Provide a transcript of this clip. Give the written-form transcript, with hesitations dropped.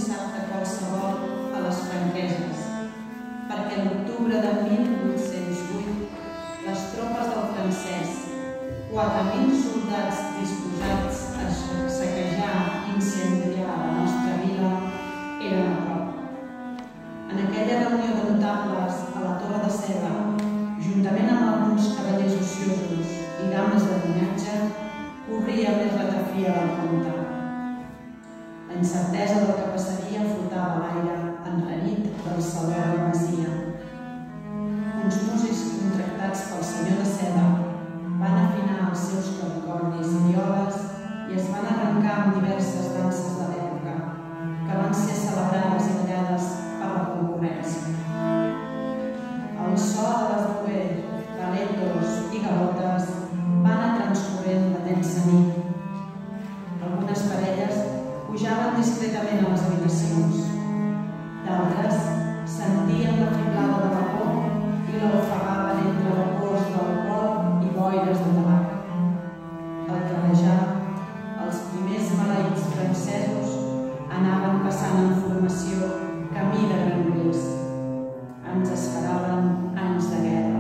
dissabte qualsevol a les Franqueses, perquè l'octubre de 1808 les tropes del francès, 4.000 soldats disposats a saquejar i incendiar la nostra vila, eren a prop. En aquella reunió de notables a la Torre de Seda, juntament amb alguns cavallers ociosos i dames de llinatge, corria més ratafia del compte. La incertesa del que passaria flotava a l'aire enrarit del saló de la masia. Uns músics contractats pel senyor de Seda van afinar els seus clavicornis i violes i es van arrencar amb diverses danses de l'època, que van ser celebrades i ballades per la concurrència. El so de les dues, galetos i galotes va anar transcorrent la tensa nit. Algunes parelles pujaven discretament a les habitacions. D'altres sentien la fiblada de vapor i l'ofegaven entre vapors d'alcohol i boires de tabac. Al clarejar, els primers maleïts francesos anaven passant en formació camí de Granollers. Ens esperaven anys de guerra.